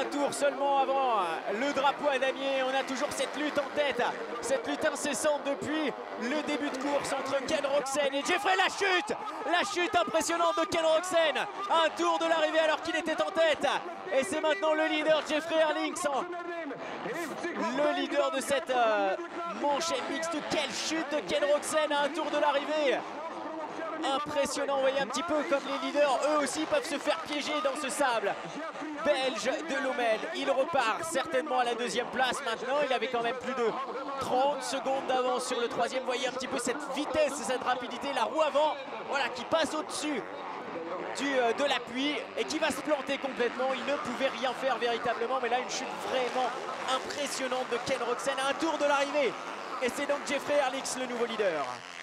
tour seulement avant le drapeau à damier. On a toujours cette lutte en tête, cette lutte incessante depuis le début de course entre Ken Roczen et Jeffrey. La chute impressionnante de Ken Roczen, un tour de l'arrivée alors qu'il était en tête. Et c'est maintenant le leader Jeffrey Herlings, le leader de cette manche mixte. Quelle chute de Ken Roczen à un tour de l'arrivée. Impressionnant, vous voyez un petit peu comme les leaders, eux aussi peuvent se faire piéger dans ce sable belge de Lommel. Il repart certainement à la deuxième place maintenant. Il avait quand même plus de 30 secondes d'avance sur le troisième. Vous voyez un petit peu cette vitesse, cette rapidité, la roue avant, voilà, qui passe au-dessus de l'appui et qui va se planter complètement. Il ne pouvait rien faire véritablement, mais là une chute vraiment impressionnante de Ken Roczen à un tour de l'arrivée. Et c'est donc Jeffrey Herlings le nouveau leader.